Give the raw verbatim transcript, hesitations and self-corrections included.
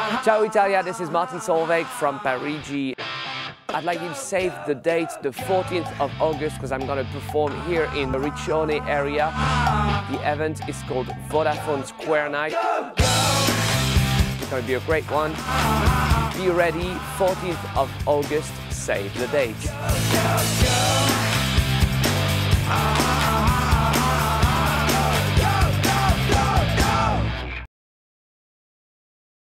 Ciao Italia, this is Martin Solveig from Parigi. I'd like you to save the date, the fourteenth of August, because I'm going to perform here in the Riccione area. The event is called Vodafone Square Night. It's going to be a great one. Be ready, fourteenth of August, save the date.